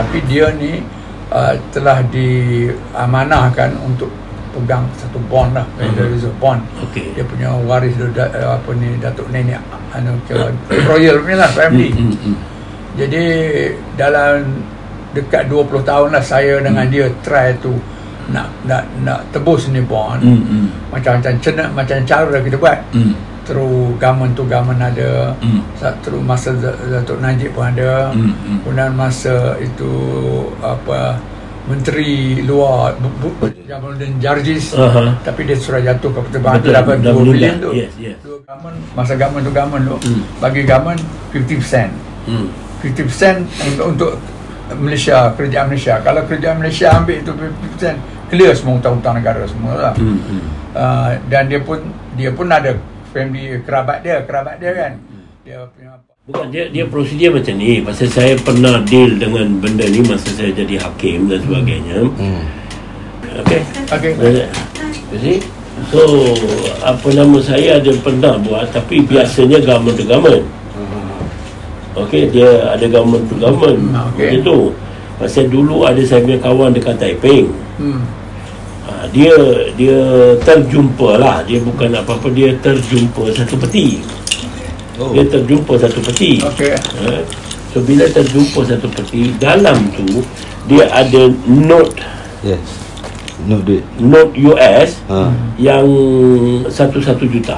Tapi dia ni telah diamanahkan untuk pegang satu bond lah, Federal Reserve Bond. Dia punya waris Datuk Nenek royal punya lah, family. Jadi dalam dekat 20 tahun lah saya dengan dia try tu nak tebus ni bond. Macam cara kita buat. Terus government ada, terus masa Datuk Najib pun ada, kemudian masa itu Menteri Luar Jamaluddin Jarjis, tapi dia suruh jatuh ke pertemuan tu dapat 2 bilion tu. Masa government tu bagi government 50%. 50% untuk Malaysia, kerajaan Malaysia. Kalau kerajaan Malaysia ambil itu 50%, clear semua hutang-hutang negara semua lah. Dan dia pun ada family kerabat dia kan. Dia punya bukan dia prosedur macam ni. Pasal saya pernah deal dengan benda ni masa saya jadi hakim dan sebagainya. Okay. You see? So saya ada pernah buat, tapi biasanya government to government. Okay, dia ada government to government. Macam tu. Pasal dulu ada saya punya kawan dekat Taiping. Dia terjumpa lah. Dia bukan apa-apa, dia terjumpa satu peti. Dia terjumpa satu peti. So bila terjumpa satu peti, dalam tu dia ada note. Note US yang 1 juta.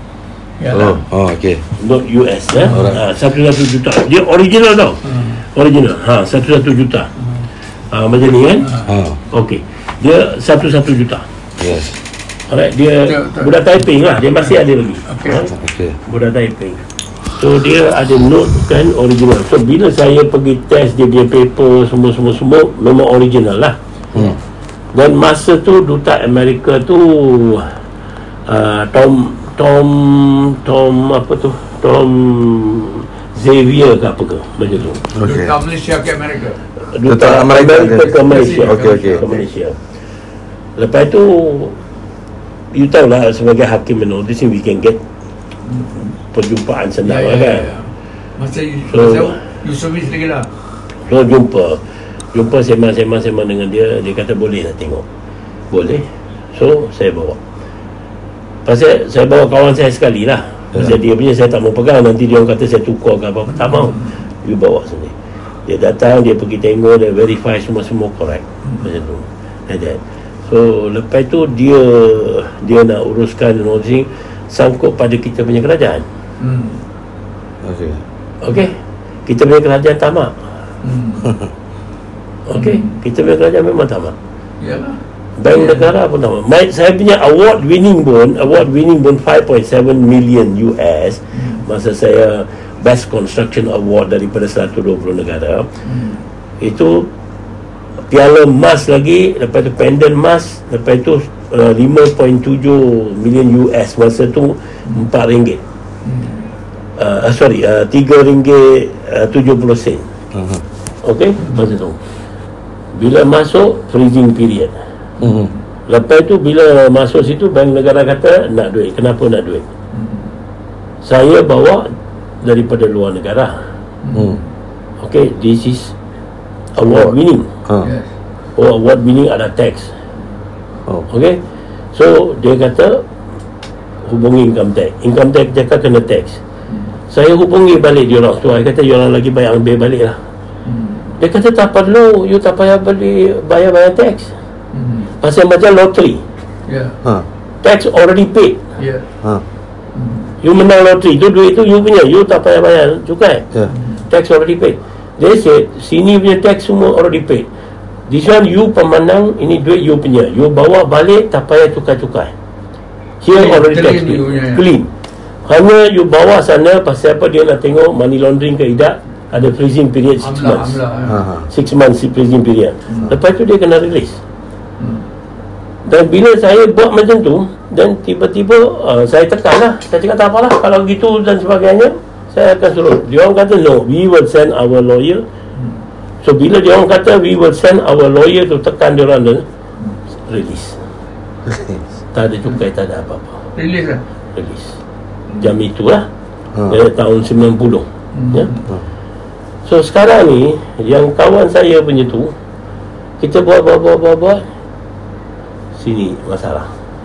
Note US 1 juta. Dia original tau. Original 1 juta. Macam ni kan. Okey. Dia 1 juta. Alright, dia budak Taiping lah. Dia masih ada lagi. Budak Taiping. So dia ada note kan, original. So bila saya pergi test dia paper semua memang original lah. Dan masa tu duta Amerika tu Tom Xavier ke apa ke macam tu. Duta Malaysia ke Amerika. Duta Amerika ke Malaysia. Ke Malaysia. Lepas tu you tahu lah, sebagai hakim and all this we can get perjumpaan senang kan. Masa you service lagi lah. So jumpa sembang dengan dia kata boleh nak tengok. Boleh. So saya bawa. Pasal saya bawa kawan saya sekali lah. Pasal dia punya saya tak mau pegang, nanti dia orang kata saya tukar ke apa-apa. Tak mau. You bawa sendiri. Dia datang, dia pergi tengok, dia verify semua correct. Macam tu. Like that. So lepas tu dia nak uruskan nothing sangkut pada kita punya kerajaan. Okay. Kita punya kerajaan tamak. Okay. Kita punya kerajaan memang tamak. Yalah. Bank negara pun tamak. Saya punya award winning bond 5.7 million US. Masa saya Best Construction Award daripada 120 negara. Itu piala emas lagi, lepas tu pendant emas, lepas tu 5.7 million US. Masa tu RM4. RM3.70. Okay, masa tu. Bila masuk freezing period. Lepas tu bila masuk situ, bank negara kata nak duit. Kenapa nak duit? Saya bawa daripada luar negara. Okay, this is award winning. Award winning ada tax. Okay, so dia kata hubungi income tax. Income tax cakap kena tax. Saya hubungi balik dia orang tu. Saya kata dia orang lagi ambil balik lah. Dia kata tak perlu, you tak payah bayar tax. Pasal macam lottery. Tax already paid. You menang lottery, tu duit tu you punya, you tak payah bayar cukai. Tax already paid. They said sini punya tax semua already paid. This one you pemenang, ini duit you punya, you bawa balik tak payah cukai-cukai. Here already tax paid. Clean. Hanya you bawa sana, pasal apa dia nak tengok money laundering ke tidak. Ada freezing period 6 months. 6 months freezing period. Lepas tu dia kena release. Dan bila saya buat macam tu, dan tiba-tiba saya tekan lah. Saya cakap tak apalah, kalau gitu dan sebagainya, saya akan suruh. Dia orang kata no, we will send our lawyer. So bila dia orang kata we will send our lawyer to tekan dia orang, dan release. Tak ada cukai, tak ada apa-apa. Release lah. Release. Jam itulah tahun 90. Ya. So sekarang ni yang kawan saya punya tu, kita buat sini masalah.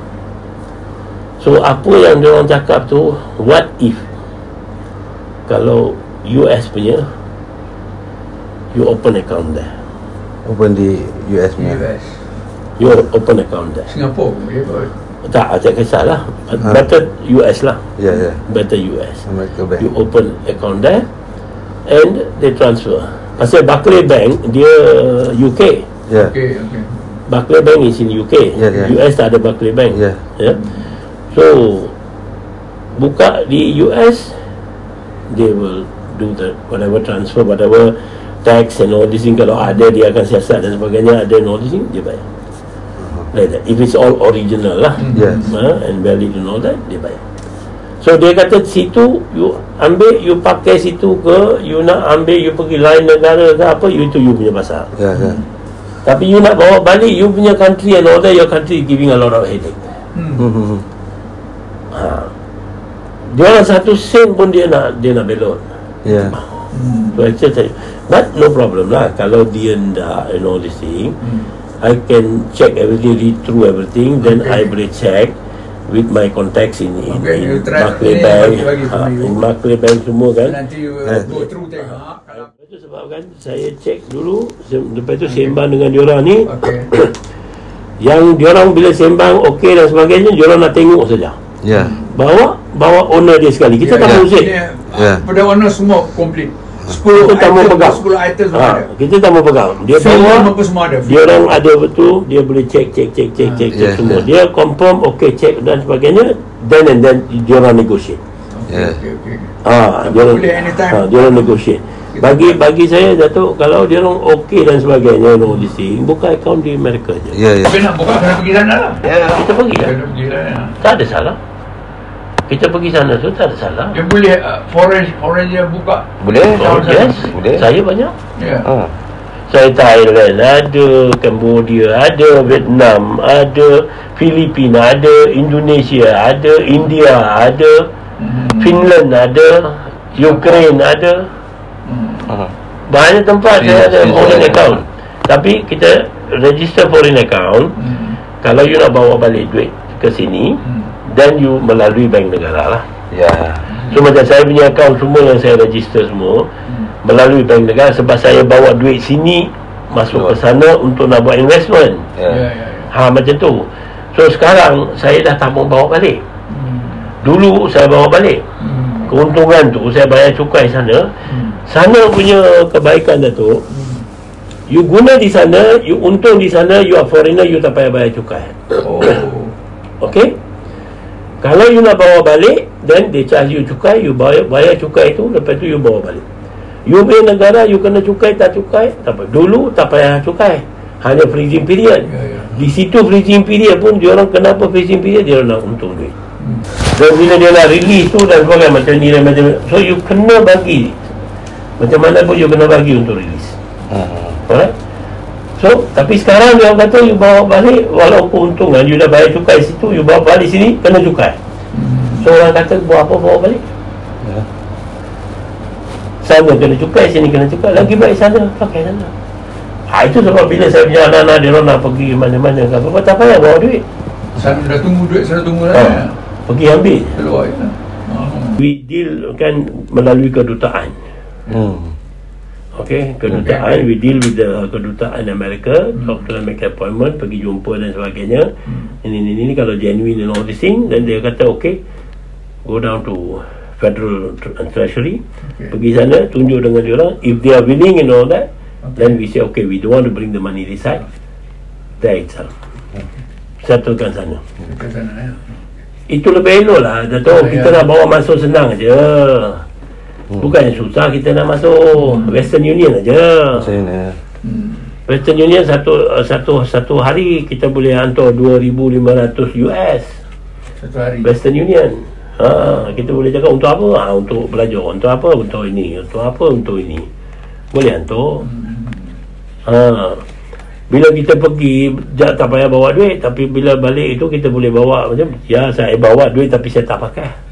So apa yang diorang cakap tu, what if kalau US punya, you open account there, open di US punya, you open account there. Singapura boleh buat. Tak kisahlah, better US lah. Better US. You open account there and they transfer. Pasal Barclays Bank dia UK. Okay. Barclays Bank is in UK. US tak ada Barclays Bank. So buka di US, they will do the whatever transfer, whatever tax and all this thing. Kalau ada, dia akan siasat dan sebagainya. Ada and all this thing, dia bayar. Like that. If it's all original lah, and valid and all that, dia bayar. So dia kata situ you ambil, you pakai situ ke, you nak ambil, you pergi lain negara ke apa, itu you punya pasal. Tapi you nak bawa balik you punya country and all that, your country giving a lot of headache. Dia orang 1 sen pun dia nak belot. So actually, but no problem lah. Kalau dia ndak and all this thing, I can check everything, read through everything, then I boleh check with my contacts in Barclays Bank, in Barclays Bank semua kan. Nanti you go through tengok. Itu sebab kan saya check dulu, lepas tu sembang dengan diorang ni. Yang diorang bila sembang okey dan sebagainya, diorang nak tengok saja. Bawa owner dia sekali. Kita tak mahu usik. Pada owner semua komplit. 10 items ada. Kita tak mau pegang. Dia bawa, dia orang ada betul, dia boleh check semua. Dia confirm okey, check dan sebagainya, then and then dia orang negotiate. Dia orang negotiate. Bagi saya Datuk, kalau dia orang okey dan sebagainya, buka akaun di Amerika je. Tapi nak buka kena pergi sana lah. Kita pergi lah. Tak ada salah. Kita pergi sana tu tak ada salah. Dia boleh foreign dia buka. Boleh. Yes. Boleh. Saya banyak. Saya Thailand ada, Cambodia ada, Vietnam ada, Filipina ada, Indonesia ada, India ada, Finland ada, Ukraine ada. Banyak tempat saya ada foreign account. Tapi kita register foreign account. Kalau you nak bawa balik duit ke sini, dan you melalui bank negara lah. So macam saya punya account semua yang saya register semua melalui bank negara, sebab saya bawa duit sini masuk ke sana untuk nak buat investment. Macam tu. So sekarang saya dah tak mau bawa balik. Dulu saya bawa balik. Keuntungan tu saya bayar cukai sana. Sana punya kebaikan Datuk, you guna di sana, you untung di sana, you are foreigner, you tak payah bayar cukai. Okay. Kalau you nak bawa balik, then they charge you cukai, you bayar cukai tu, lepas tu you bawa balik. You punya negara, you kena cukai, tak cukai, tak apa. Dulu tak payah cukai, hanya freezing period. Di situ freezing period pun, dia orang kenapa freezing period, dia orang nak untung duit. Dan bila dia nak release tu dan sebagainya, macam ni dan macam ni, so you kena bagi. Macam mana pun you kena bagi untuk release. Alright? So, tapi sekarang dia kata you bawa balik, walau keuntungan you dah bayar cukai situ, you bawa balik sini, kena cukai. So orang kata buat apa bawa balik? Sana kena cukai, sini kena cukai, lagi baik sana, pakai sana. Itu sebab bila saya punya anak-anak dia orang nak pergi mana-mana ke apa, tak payah bawa duit. Sana dah tunggu duit, sana tunggu lah. Pergi ambil. Keluar je. We deal kan melalui kedutaan. Okay, kedutaan, we deal with the kedutaan Amerika, talk to them, make appointment, pergi jumpa dan sebagainya. Ini kalau genuine and all this thing, dan dia kata okay, go down to Federal Treasury, pergi sana, tunjuk dengan dia orang. If they are willing and all that, then we say okay, we don't want to bring the money this side, there itself, settlekan sana. Itu lebih elok lah. Datuk, kita nak bawa masuk senang aja. Bukannya susah kita nak masuk Western Union aja. Western Union satu hari kita boleh hantar 2,500 US satu hari. Western Union. Kita boleh cakap untuk apa? Untuk belajar. Untuk apa? Untuk ini. Untuk apa? Untuk ini. Boleh hantar. Bila kita pergi tak payah bawa duit, tapi bila balik itu kita boleh bawa macam, ya saya bawa duit tapi saya tak pakai.